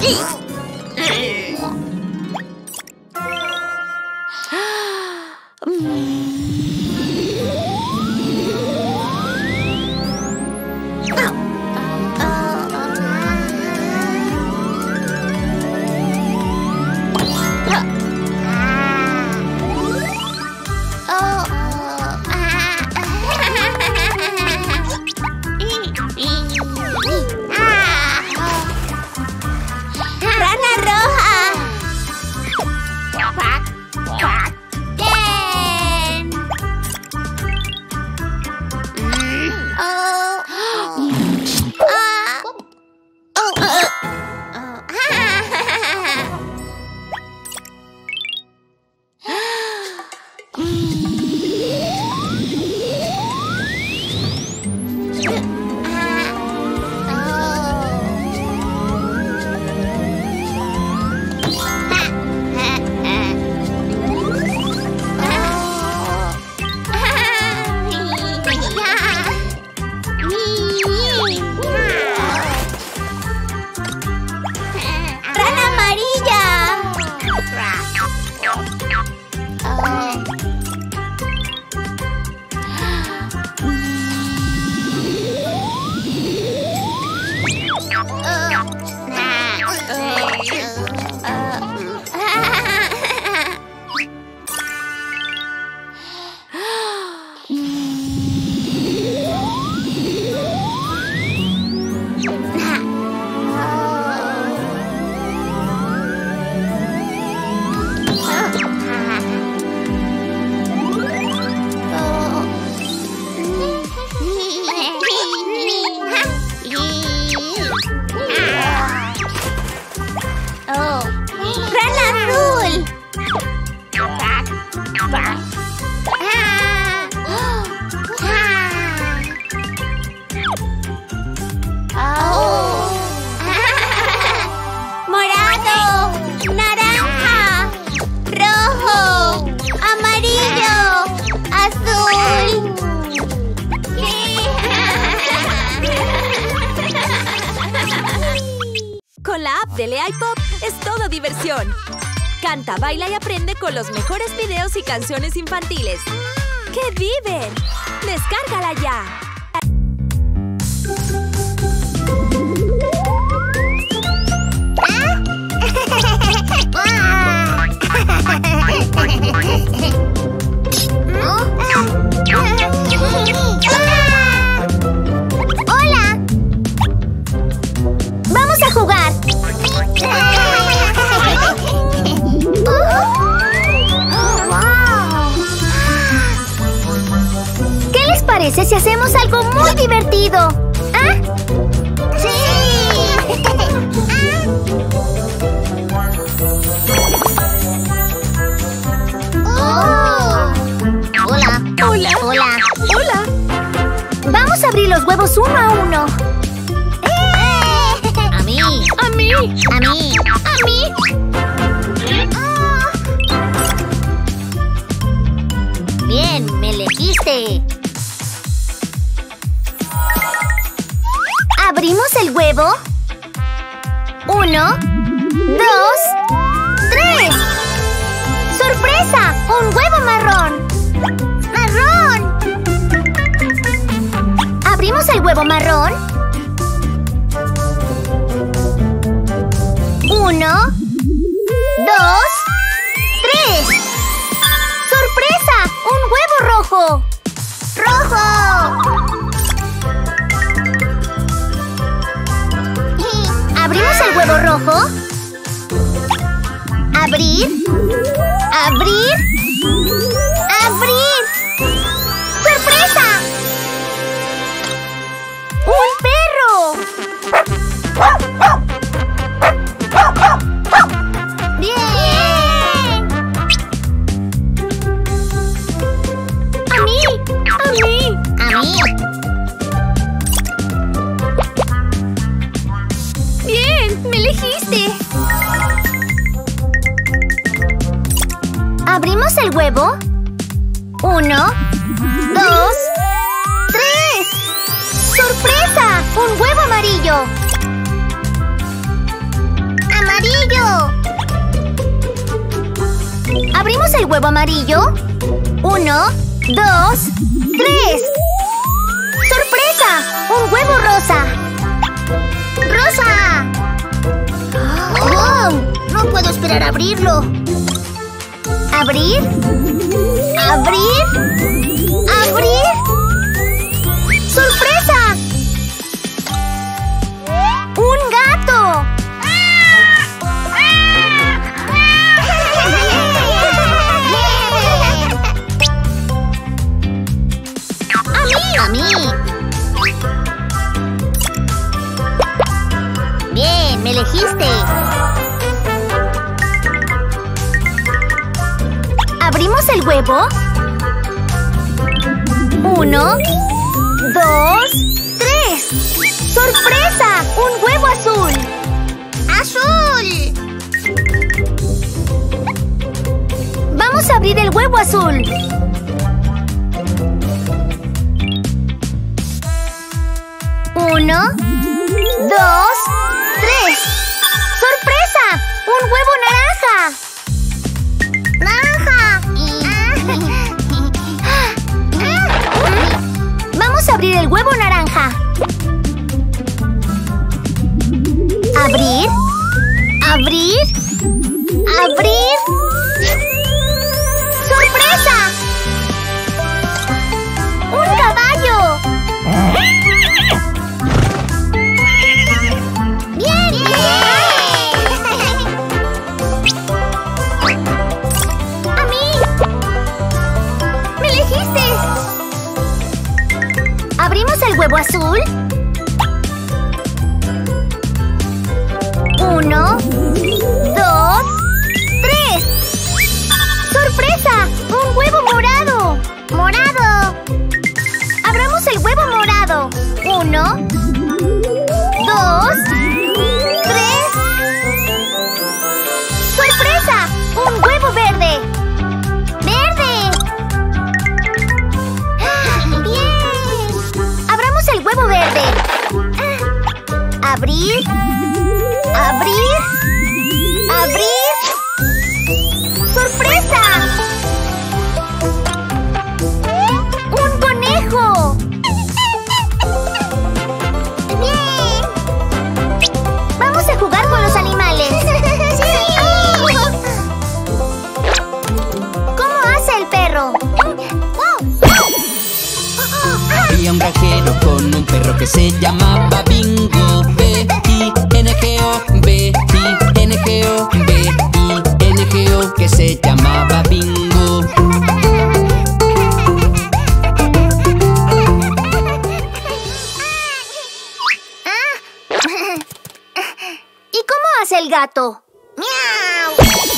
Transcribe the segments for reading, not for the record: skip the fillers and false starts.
Con la app de Lea y Pop es todo diversión. Canta, baila y aprende con los mejores videos y canciones infantiles. ¡Qué diver! ¡Descárgala ya! ¡Hola! ¡Vamos a jugar! ¿Qué les parece si hacemos algo muy divertido? ¿Ah? ¡Sí! Hola. Hola. Hola. Hola. Vamos a abrir los huevos uno a uno. A mí. A mí. A mí. A mí. Bien, me elegiste. Abrimos el huevo. 1, 2, 3. ¡Sorpresa! ¡Un huevo marrón! ¡Marrón! Abrimos el huevo marrón. 1, 2, 3. ¡Sorpresa! ¡Un huevo rojo! ¡Rojo! Abrimos el huevo rojo. Abrir. Abrir. Abrir. ¡Sorpresa! ¡Un perro! ¡Bien! ¡A mí! ¡A mí! ¡A mí! Bien, me elegiste. Abrimos el huevo. 1, 2, 3. ¡Sorpresa! ¡Un huevo amarillo! huevo amarillo. 1, 2, 3. ¡Sorpresa! ¡Un huevo rosa! ¡Rosa! ¡Oh! No puedo esperar a abrirlo. ¿Abrir? ¿Abrir? ¿Abrir? ¡Sorpresa! ¡Un gato! ¡A mí! Bien, me elegiste. ¿Abrimos el huevo? 1, 2, 3. ¡Sorpresa! ¡Un huevo azul! ¡Azul! Vamos a abrir el huevo azul. 1, 2, 3. ¡Sorpresa! ¡Un huevo naranja! Vamos a abrir el huevo naranja. ¿Abrir? ¿Abrir? ¿Abrir? ¡Sorpresa! ¡Un caballo! ¡Bien! ¡A mí! ¡Me elegiste! ¿Abrimos el huevo azul? 1, 2, 3. ¡Sorpresa! ¡Un huevo morado! ¡Morado! ¡Abramos el huevo morado! 1, 2, 3. ¡Sorpresa! ¡Un huevo verde! ¡Verde! ¡Bien! ¡Abramos el huevo verde! ¿Abrir? ¿Abrir? ¿Abrir? ¡Sorpresa! ¡Un conejo! ¡Bien! ¡Vamos a jugar con los animales! ¿Cómo hace el perro? Había un granjero con un perro que se llamaba Bingo. B-I-N-G-O, B-I-N-G-O, B-I-N-G-O, que se llamaba Bingo. ¿Y cómo hace el gato? ¡Miau!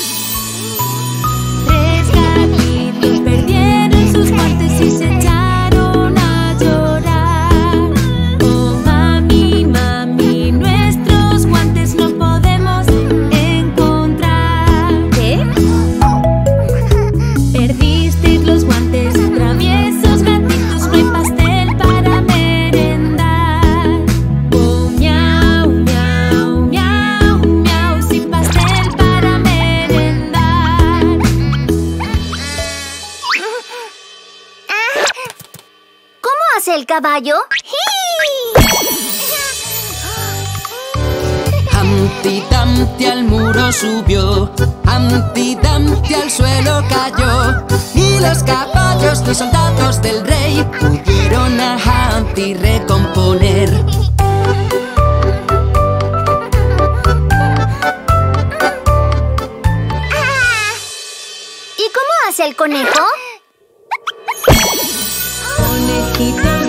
Tres gatitos perdieron sus guantes y se echaron a llorar. Oh, mami, mami, nuestros guantes no podemos encontrar. ¿Qué? Perdisteis los guantes, traviesos gatitos, no hay pastel para merendar. Oh, miau, miau, miau, miau, sin pastel para merendar. ¿Cómo hace el caballo? Humpty Dumpty al muro subió, Humpty Dumpty al suelo cayó, y los caballos, los soldados del rey, pudieron a Humpty recomponer. ¿Y cómo hace el conejo? Conejitos